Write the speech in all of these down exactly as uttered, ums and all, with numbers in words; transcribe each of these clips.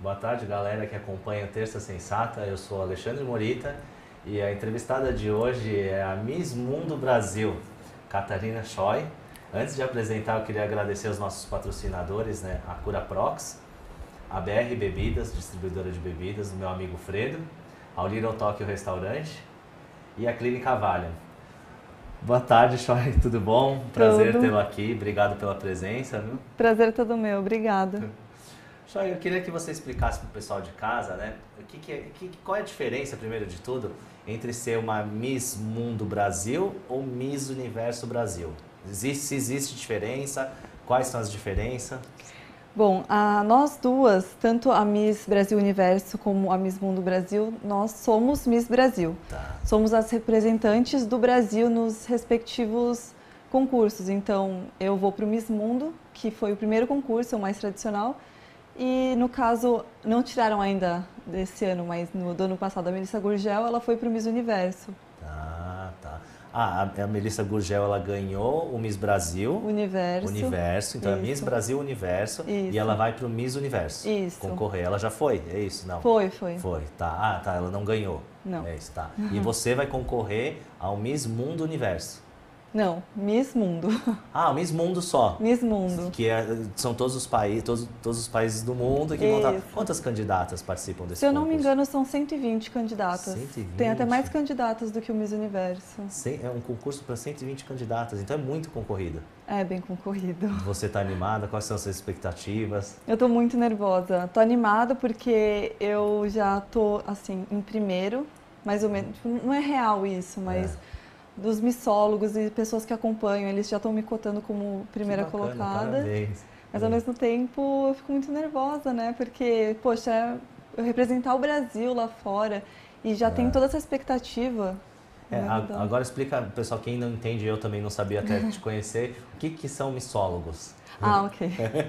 Boa tarde, galera que acompanha o Terça Sensata. Eu sou Alexandre Morita e a entrevistada de hoje é a Miss Mundo Brasil, Catarina Choi. Antes de apresentar, eu queria agradecer aos nossos patrocinadores, né? A Cura Prox, a B R Bebidas, distribuidora de bebidas, do meu amigo Fredo, ao Little Tokyo Restaurante e a Clínica Valiant. Boa tarde, Choi, tudo bom? Prazer tê-lo aqui, obrigado pela presença. Viu? Prazer é todo meu, obrigada. Choi, eu queria que você explicasse para o pessoal de casa, né, o que que é, que, qual é a diferença, primeiro de tudo, entre ser uma Miss Mundo Brasil ou Miss Universo Brasil? Existe, se existe diferença, quais são as diferenças? Bom, a, nós duas, tanto a Miss Brasil Universo como a Miss Mundo Brasil, nós somos Miss Brasil. Tá. Somos as representantes do Brasil nos respectivos concursos. Então, eu vou para o Miss Mundo, que foi o primeiro concurso, o mais tradicional. E, no caso, não tiraram ainda desse ano, mas no do ano passado, a Melissa Gurgel, ela foi para o Miss Universo. Tá, tá. Ah, a, a Melissa Gurgel, ela ganhou o Miss Brasil. Universo. Universo, então Isso. é Miss Brasil Universo. Isso. E ela vai pro Miss Universo. Isso. Concorrer. Ela já foi? É isso? Não? Foi, foi. Foi, tá. Ah, tá. Ela não ganhou. Não. É isso, tá. E você vai concorrer ao Miss Mundo Universo. Não, Miss Mundo. Ah, o Miss Mundo só. Miss Mundo. Que é, são todos os países, todos, todos os países do mundo que vão estar. Isso. Quantas candidatas participam desse Se eu não concurso? me engano, são cento e vinte candidatas. cento e vinte? Tem até mais candidatas do que o Miss Universo. Cem- É um concurso para cento e vinte candidatas, então é muito concorrido. É bem concorrido. Você está animada? Quais são as suas expectativas? Eu tô muito nervosa. Tô animada porque eu já tô, assim, em primeiro, mais ou menos. Não é real isso, mas É. dos missólogos e pessoas que acompanham, eles já estão me cotando como primeira Que bacana, colocada. Parabéns. Mas ao mesmo tempo eu fico muito nervosa, né? Porque, poxa, eu representar o Brasil lá fora e já É. tem toda essa expectativa. É, né, a- então- agora explica, pessoal, quem não entende, eu também não sabia até te conhecer, o que, que são missólogos? Ah, ok.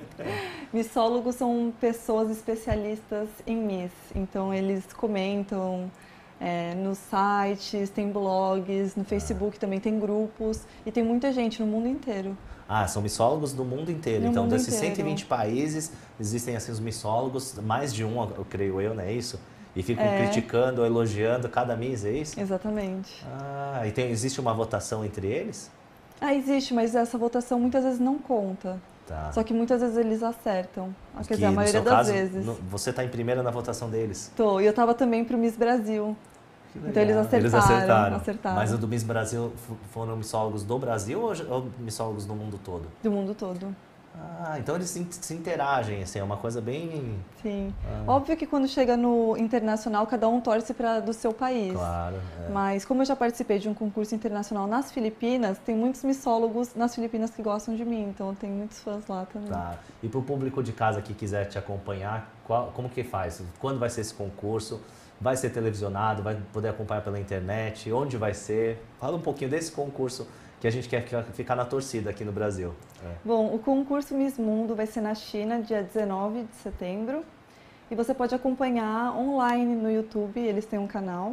Missólogos são pessoas especialistas em Miss, então eles comentam é, nos sites, tem blogs, no Facebook também tem grupos e tem muita gente no mundo inteiro. Ah, são missólogos do mundo inteiro. No Então, mundo desses inteiro. cento e vinte países, existem assim os missólogos, mais de um, eu creio eu, não é isso? E ficam É. criticando ou elogiando cada Miss, é isso? Exatamente. Ah, e tem, existe uma votação entre eles? Ah, existe, mas essa votação muitas vezes não conta. Tá. Só que muitas vezes eles acertam. Quer Que, dizer, a no maioria seu das caso, vezes. no- você está em primeira na votação deles. Tô. E eu tava também pro Miss Brasil. Que Então eles legal. acertaram, Eles acertaram. acertaram. Mas o do Miss Brasil f- foram missólogos do Brasil ou, ou missólogos do mundo todo? Do mundo todo. Ah, então eles se, se interagem, assim, é uma coisa bem... Sim. Ah. Óbvio que quando chega no internacional, cada um torce para do seu país. Claro. É. Mas como eu já participei de um concurso internacional nas Filipinas, tem muitos missólogos nas Filipinas que gostam de mim, então tem muitos fãs lá também. Tá. E para o público de casa que quiser te acompanhar, qual- como que faz? Quando vai ser esse concurso? Vai ser televisionado? Vai poder acompanhar pela internet? Onde vai ser? Fala um pouquinho desse concurso que a gente quer ficar- ficar na torcida aqui no Brasil. É. Bom, o concurso Miss Mundo vai ser na China, dia dezenove de setembro. E você pode acompanhar online no YouTube, eles têm um canal.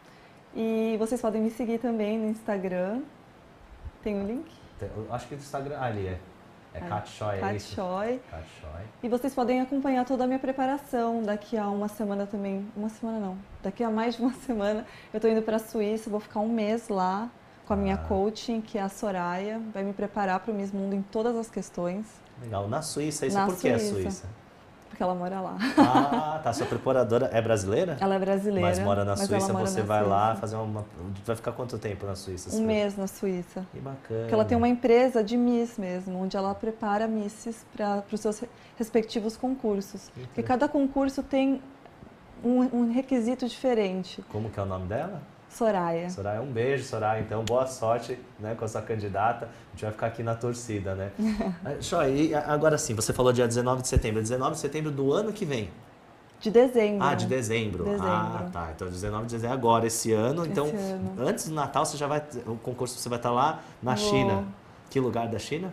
E vocês podem me seguir também no Instagram. Tem o link? Tem- eu acho que o Instagram... Ah, ali é. É Ah, Cat Choi, é Cat isso? Choi. Cat Choi. E vocês podem acompanhar toda a minha preparação daqui a uma semana também. Uma semana não, daqui a mais de uma semana eu tô indo para a Suíça, vou ficar um mês lá com a minha Ah. coaching, que é a Soraya, vai me preparar para o Miss Mundo em todas as questões, Legal. Na Suíça, isso Na por que a Suíça. Suíça? porque ela mora lá. Ah, tá. Sua preparadora é brasileira? Ela é brasileira, Mas mora na mas Suíça, ela mora você na vai lá Suíça. fazer uma... Vai ficar quanto tempo na Suíça? Um mês na Suíça. Que bacana. Porque ela tem uma empresa de Miss mesmo, onde ela prepara Misses para os seus re- respectivos concursos. Porque cada concurso tem um, um requisito diferente. Como que é o nome dela? Soraya. Soraya, um beijo, Soraya. Então, boa sorte, né, com a sua candidata. A gente vai ficar aqui na torcida, né? Ah, Choi, e agora sim, você falou dia dezenove de setembro. dezenove de setembro do ano que vem. De dezembro. Ah, de dezembro. Dezembro. Ah, tá. Então, dezenove de dezembro é agora, esse ano. Esse Então, ano. antes do Natal, você já vai... O concurso, você vai estar lá na Vou. China. Que lugar da China?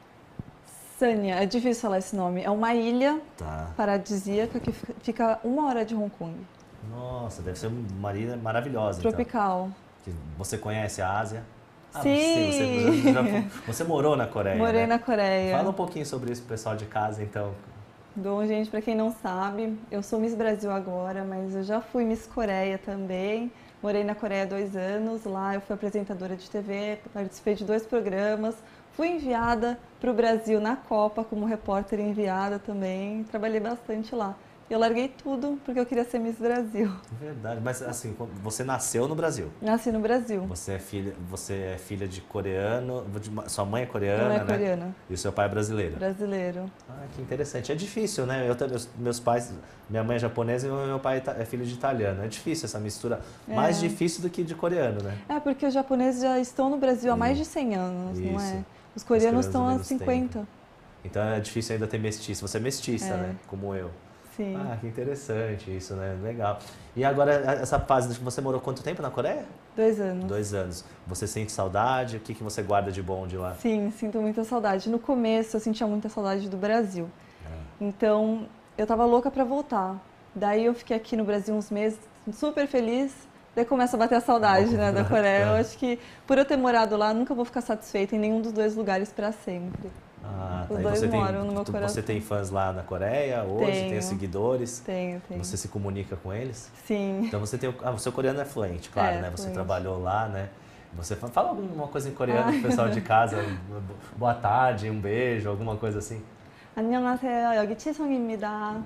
Sanya, é difícil falar esse nome. É uma ilha Tá. paradisíaca que fica- fica uma hora de Hong Kong. Nossa, deve ser uma ilha maravilhosa, então. Tropical. Que Você conhece a Ásia? Ah, Sim. Você, você, já- você morou na Coreia, Morei né? na Coreia. Fala um pouquinho sobre isso pro pessoal de casa, então. Bom, gente, para quem não sabe, eu sou Miss Brasil agora, mas eu já fui Miss Coreia também. Morei na Coreia há dois anos, lá eu fui apresentadora de T V, participei de dois programas, fui enviada para o Brasil na Copa como repórter enviada também, trabalhei bastante lá. Eu larguei tudo porque eu queria ser Miss Brasil. Verdade, mas assim, você nasceu no Brasil? Nasci no Brasil. Você é filha, você é filha de coreano, de, sua mãe é coreana, Ela é né? coreana. E o seu pai é brasileiro? Brasileiro. Ah, que interessante. É difícil, né? Eu, meus, meus pais, minha mãe é japonesa e meu pai é filho de italiano. É difícil essa mistura, é. Mais difícil do que de coreano, né? É, porque os japoneses já estão no Brasil há mais de cem anos, Isso. não é? Os coreanos estão há cinquenta. Tempo. Então é difícil ainda ter mestiço. Você é mestiça, é. né? Como eu. Sim. Ah, que interessante isso, né? Legal. E agora, essa fase que você morou quanto tempo na Coreia? Dois anos. Dois anos. Você sente saudade? O que, que você guarda de bom de lá? Sim, sinto muita saudade. No começo eu sentia muita saudade do Brasil. Ah. Então, eu tava louca para voltar. Daí eu fiquei aqui no Brasil uns meses, super feliz. Daí começa a bater a saudade, né, da Coreia. Eu acho que por eu ter morado lá, nunca vou ficar satisfeita em nenhum dos dois lugares para sempre. Ah, Os tá. dois você moram tem, no meu tu, coração. Você tem fãs lá na Coreia hoje? Tenho. Tem seguidores? Tenho, tenho. Você se comunica com eles? Sim. Então você tem o, ah, o seu coreano é fluente, claro, é, né? Você fluente. trabalhou lá, né? Você fala alguma coisa em coreano pro pessoal de casa? Boa tarde, um beijo, alguma coisa assim? 안녕하세요. 여기 치성입니다.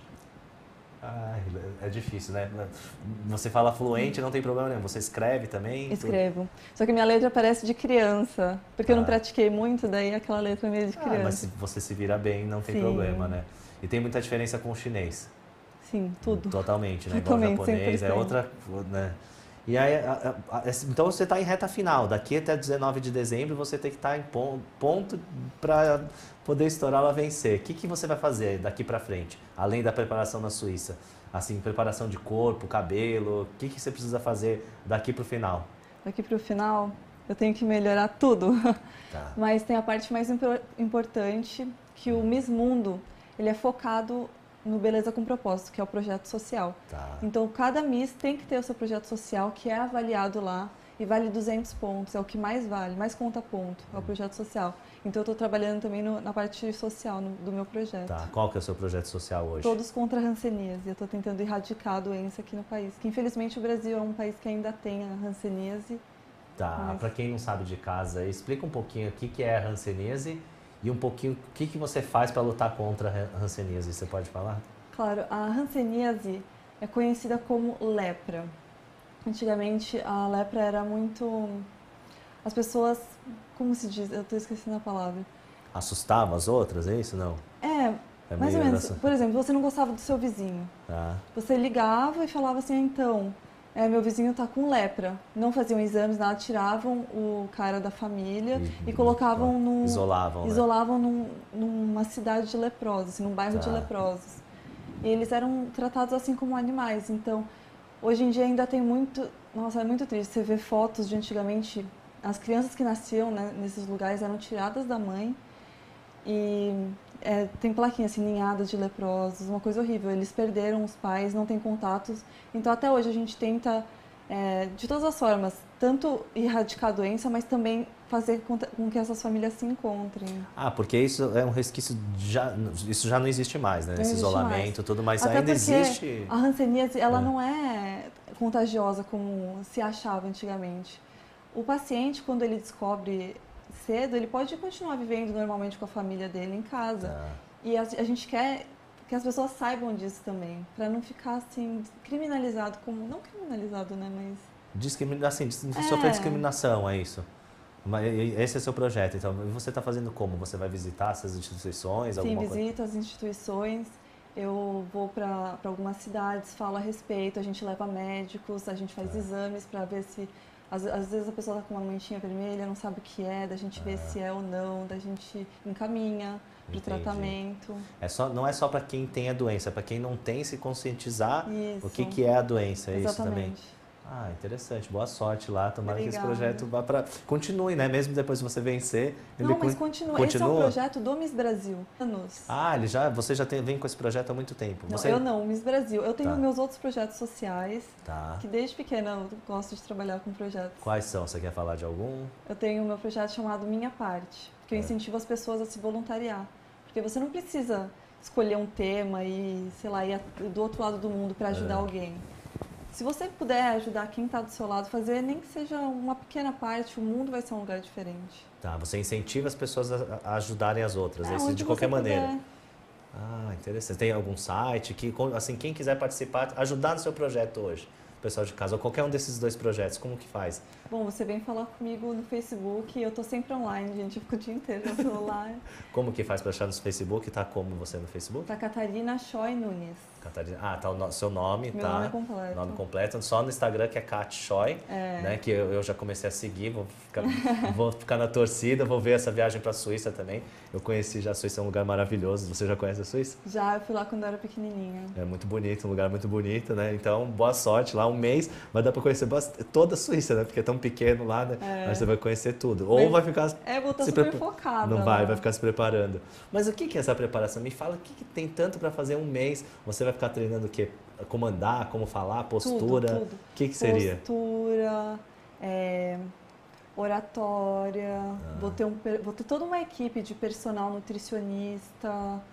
Ah, é difícil, né? Você fala fluente, não tem problema nenhum. Você escreve também? Escrevo. Só que minha letra parece de criança, porque ah. eu não pratiquei muito, daí aquela letra é meio de criança. Ah, mas se você se vira bem, não tem Sim. problema, né? E tem muita diferença com o chinês. Sim, tudo. Totalmente, né? Totalmente, igual o japonês, cem por cento. é outra, né? E aí, a, a, a, então você está em reta final. Daqui até dezenove de dezembro você tem que estar em ponto para poder estourar lá vencer. O que, que você vai fazer daqui para frente, além da preparação na Suíça? Assim, preparação de corpo, cabelo, o que, que você precisa fazer daqui para o final? Daqui para o final, eu tenho que melhorar tudo. Tá. Mas tem a parte mais importante, que o Miss Mundo, ele é focado no Beleza com Propósito, que é o projeto social. Tá. Então, cada Miss tem que ter o seu projeto social, que é avaliado lá, e vale duzentos pontos, é o que mais vale, mais conta ponto, é o projeto social. Então, eu estou trabalhando também no, na parte social no, do meu projeto. Tá. Qual que é o seu projeto social hoje? Todos contra a hanseníase. Eu estou tentando erradicar a doença aqui no país, que infelizmente o Brasil é um país que ainda tem a hanseníase. Tá, mas... para quem não sabe de casa, explica um pouquinho o que, que é a hanseníase e um pouquinho o que, que você faz para lutar contra a hanseníase, você pode falar? Claro, a hanseníase é conhecida como lepra. Antigamente a lepra era muito... As pessoas, como se diz? Eu estou esquecendo a palavra. Assustavam as outras, é isso? Não? É, é mais ou menos. Por exemplo, você não gostava do seu vizinho. Tá. Você ligava e falava assim, ah, então... É, meu vizinho está com lepra. Não faziam exames, nada, tiravam o cara da família e, e colocavam num... Isolavam, Isolavam né? num, numa cidade de leprosos, assim, num bairro tá. de leprosos. E eles eram tratados assim como animais. Então, hoje em dia ainda tem muito... Nossa, é muito triste. Você vê fotos de antigamente... As crianças que nasciam, né, nesses lugares eram tiradas da mãe e... É, tem plaquinha assim, ninhadas de leprosos, uma coisa horrível. Eles perderam os pais, não têm contatos. Então, até hoje, a gente tenta, é, de todas as formas, tanto erradicar a doença, mas também fazer com, com que essas famílias se encontrem. Ah, porque isso é um resquício, já, isso já não existe mais, né? Esse isolamento, mais. tudo, mas até ainda existe... a hanseníase, ela é. não é contagiosa como se achava antigamente. O paciente, quando ele descobre... cedo, ele pode continuar vivendo normalmente com a família dele em casa. Tá. E a, a gente quer que as pessoas saibam disso também, para não ficar assim criminalizado como não criminalizado, né, mas discriminação, assim, é. sofrer discriminação, é isso. Mas esse é seu projeto, então você está fazendo como? Você vai visitar essas instituições? Sim, alguma visito coisa? as instituições. Eu vou para algumas cidades, falo a respeito, a gente leva médicos, a gente faz é. exames para ver se Às, às vezes a pessoa está com uma manchinha vermelha, não sabe o que é, da gente ver ah. se é ou não, da gente encaminha para o tratamento. É só, não é só para quem tem a doença, é para quem não tem se conscientizar isso. o que, que é a doença, é Exatamente. isso também. Ah, interessante. Boa sorte lá. Tomara Obrigada. que esse projeto vá para... Continue, né? Mesmo depois de você vencer. Não, ele mas continua. continua. Esse é um projeto do Miss Brasil. Anos. Ah, ele já, você já tem, vem com esse projeto há muito tempo. Não, você... eu não, Miss Brasil. Eu tenho tá. meus outros projetos sociais, tá. que desde pequena eu gosto de trabalhar com projetos. Quais são? Você quer falar de algum? Eu tenho o meu projeto chamado Minha Parte, que eu é. incentivo as pessoas a se voluntariar. Porque você não precisa escolher um tema e, sei lá, ir do outro lado do mundo para ajudar é. alguém. Se você puder ajudar quem está do seu lado, fazer nem que seja uma pequena parte, o mundo vai ser um lugar diferente. Tá, você incentiva as pessoas a, a ajudarem as outras, é, isso de qualquer maneira. Puder. Ah, interessante. Tem algum site que, assim, quem quiser participar, ajudar no seu projeto hoje, o pessoal de casa, ou qualquer um desses dois projetos, como que faz? Bom, você vem falar comigo no Facebook, eu tô sempre online, gente, eu fico o dia inteiro no celular. Como que faz para achar no Facebook? Tá como você no Facebook? Tá Catarina Choi Nunes. Catarina, ah, tá o no, seu nome, Meu tá? nome completo. Nome completo. Só no Instagram que é Cat Choi, é. né? Que eu, eu já comecei a seguir, vou ficar, vou ficar na torcida, vou ver essa viagem para a Suíça também. Eu conheci já a Suíça, é um lugar maravilhoso. Você já conhece a Suíça? Já, eu fui lá quando eu era pequenininha. É muito bonito, um lugar muito bonito, né? Então, boa sorte lá, um mês, vai dar para conhecer toda a Suíça, né? Porque é tão pequeno lá, né? É. Mas você vai conhecer tudo. Ou Mas vai ficar... É, vou estar super focada. Não vai, lá. vai ficar se preparando. Mas o que é essa preparação? Me fala, o que tem tanto para fazer um mês? Você vai ficar treinando o quê? Como andar, como falar, postura? Tudo, tudo. O que, que seria? Postura, é, oratória, ah. vou, ter um, vou ter toda uma equipe de personal nutricionista, ah.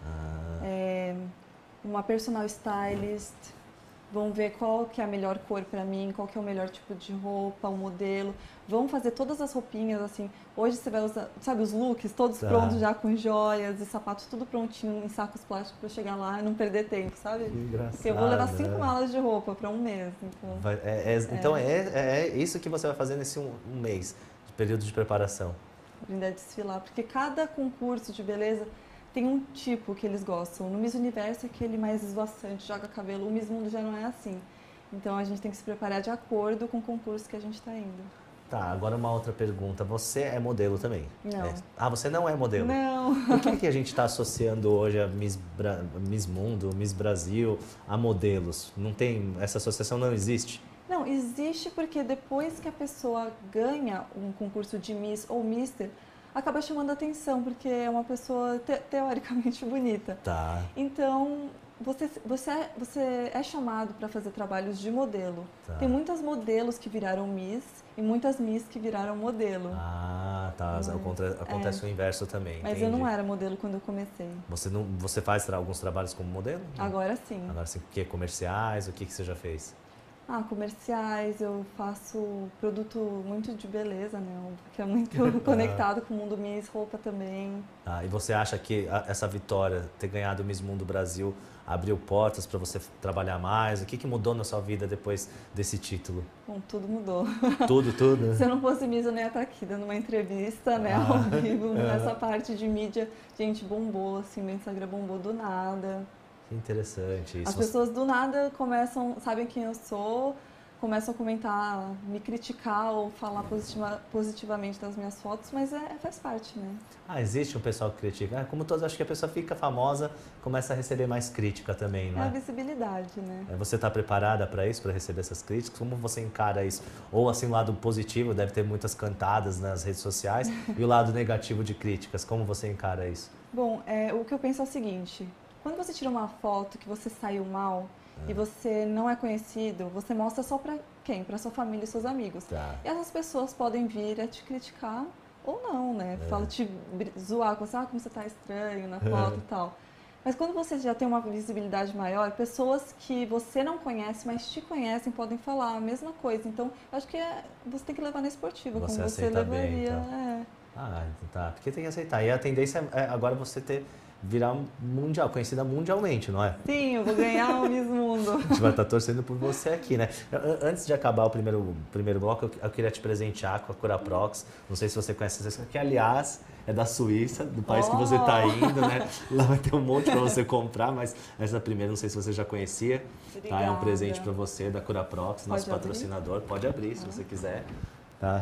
é, uma personal stylist. Vão ver qual que é a melhor cor para mim, qual que é o melhor tipo de roupa, o modelo. Vão fazer todas as roupinhas, assim. Hoje você vai usar, sabe, os looks todos tá. prontos já com joias e sapatos tudo prontinho em sacos plásticos para chegar lá e não perder tempo, sabe? Que engraçado. Porque eu vou levar cinco né? malas de roupa para um mês. Então, vai, é, é, é. então é, é isso que você vai fazer nesse um, um mês, de período de preparação. Aprender a desfilar, porque cada concurso de beleza tem um tipo que eles gostam. No Miss Universo é aquele mais esvoaçante, joga cabelo. O Miss Mundo já não é assim. Então a gente tem que se preparar de acordo com o concurso que a gente está indo. Tá, agora uma outra pergunta. Você é modelo também? Não. É. Ah, você não é modelo? Não. Por que, que a gente está associando hoje a Miss, Bra... Miss Mundo, Miss Brasil a modelos? Não tem, essa associação não existe? Não, existe porque depois que a pessoa ganha um concurso de Miss ou Mister, acaba chamando a atenção, porque é uma pessoa te teoricamente bonita. Tá. Então, você, você, é, você é chamado para fazer trabalhos de modelo. Tá. Tem muitas modelos que viraram Miss e muitas Miss que viraram modelo. Ah, tá. Mas, acontece é. o inverso também. Mas entendi. eu não era modelo quando eu comecei. Você, não, você faz alguns trabalhos como modelo? Agora sim. Agora sim. O que? Comerciais? O que, que você já fez? Ah, comerciais, eu faço produto muito de beleza, né? Que é muito conectado com o mundo Miss, roupa também. Ah, e você acha que essa vitória, ter ganhado o Miss Mundo Brasil, abriu portas para você trabalhar mais? O que, que mudou na sua vida depois desse título? Bom, tudo mudou. Tudo, tudo? Se eu não fosse Miss, eu nem ia estar aqui dando uma entrevista, né, ah, ao vivo. é. Nessa parte de mídia, gente, bombou, assim, meu Instagram bombou do nada. Que interessante isso. As pessoas do nada começam, sabem quem eu sou, começam a comentar, me criticar ou falar positiva, positivamente das minhas fotos, mas é, faz parte, né? Ah, existe um pessoal que critica. Ah, como todos, acho que a pessoa fica famosa, começa a receber mais crítica também, não é? É a visibilidade, né? Você está preparada para isso, para receber essas críticas? Como você encara isso? Ou assim, o lado positivo, deve ter muitas cantadas nas redes sociais, e o lado negativo de críticas, como você encara isso? Bom, é, o que eu penso é o seguinte, quando você tira uma foto que você saiu mal, e você não é conhecido, você mostra só pra quem? Pra sua família e seus amigos. Tá. E essas pessoas podem vir a te criticar ou não, né? É. Fala, te zoar, com você, ah, como você tá estranho na foto e tal. Mas quando você já tem uma visibilidade maior, pessoas que você não conhece, mas te conhecem, podem falar a mesma coisa. Então, eu acho que é, você tem que levar na esportiva, você como você levaria. Bem, então. é. Ah, tá. Porque tem que aceitar. E a tendência é agora você ter... virar mundial, conhecida mundialmente, não é? Sim, eu vou ganhar o Miss Mundo. A gente vai estar torcendo por você aqui, né? Antes de acabar o primeiro, primeiro bloco, eu, eu queria te presentear com a Curaprox. Não sei se você conhece essa, que aliás é da Suíça, do país oh. que você está indo, né? Lá vai ter um monte para você comprar, mas essa primeira, não sei se você já conhecia. Tá? É um presente para você da Curaprox, nosso Pode patrocinador. Abrir? Pode abrir, se ah. você quiser. Tá?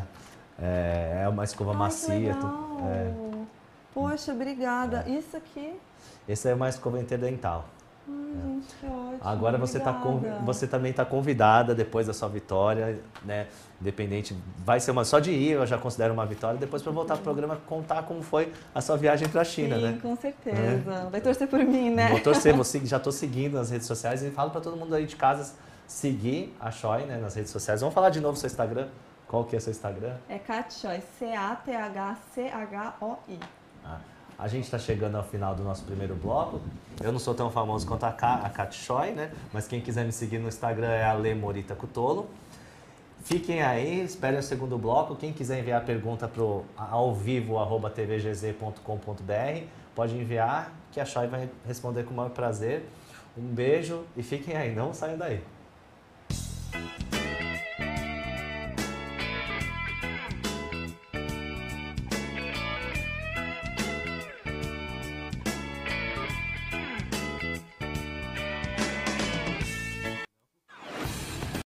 É, é uma escova Ai, macia. Que legal. É. Poxa, obrigada. É. Isso aqui? Esse é uma escova interdental. Ai, é. gente, que ótimo. Agora você, tá, você também está convidada depois da sua vitória, né? Independente, vai ser uma só de ir, eu já considero uma vitória. Depois para voltar para o programa contar como foi a sua viagem para a China, Sim, né? Sim, com certeza. É. Vai torcer por mim, né? Vou torcer, vou seguir, já estou seguindo nas redes sociais e falo para todo mundo aí de casa seguir a Choi, né, nas redes sociais. Vamos falar de novo do seu Instagram? Qual que é o seu Instagram? É Cat Choi, C A T H C H O I. Ah. A gente está chegando ao final do nosso primeiro bloco. Eu não sou tão famoso quanto a, Ka, a Kat Choi, né? Mas quem quiser me seguir no Instagram é Ale Morita Cutolo. Fiquem aí, esperem o segundo bloco. Quem quiser enviar pergunta pro ao vivo, arroba t v g z ponto com ponto b r, pode enviar, que a Choi vai responder com o maior prazer. Um beijo e fiquem aí, não saiam daí.